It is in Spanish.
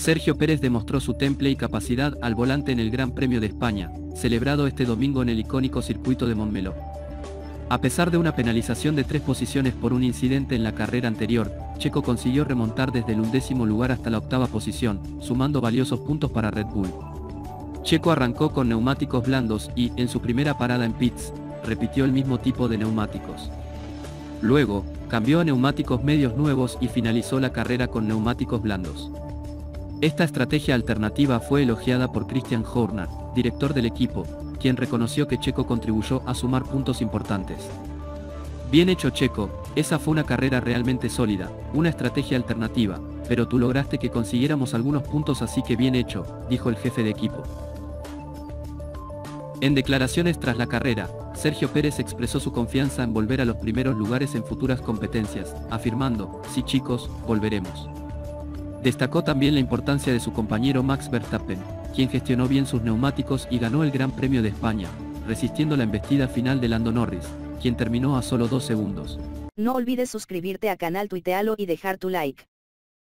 Sergio Pérez demostró su temple y capacidad al volante en el Gran Premio de España, celebrado este domingo en el icónico circuito de Montmeló. A pesar de una penalización de 3 posiciones por un incidente en la carrera anterior, Checo consiguió remontar desde el 11º lugar hasta la 8ª posición, sumando valiosos puntos para Red Bull. Checo arrancó con neumáticos blandos y, en su primera parada en pits, repitió el mismo tipo de neumáticos. Luego, cambió a neumáticos medios nuevos y finalizó la carrera con neumáticos blandos. Esta estrategia alternativa fue elogiada por Christian Horner, director del equipo, quien reconoció que Checo contribuyó a sumar puntos importantes. Bien hecho Checo, esa fue una carrera realmente sólida, una estrategia alternativa, pero tú lograste que consiguiéramos algunos puntos, así que bien hecho, dijo el jefe de equipo. En declaraciones tras la carrera, Sergio Pérez expresó su confianza en volver a los primeros lugares en futuras competencias, afirmando: "Sí chicos, volveremos". Destacó también la importancia de su compañero Max Verstappen, quien gestionó bien sus neumáticos y ganó el Gran Premio de España, resistiendo la embestida final de Lando Norris, quien terminó a solo 2 segundos. No olvides suscribirte a canal Tuitealo y dejar tu like.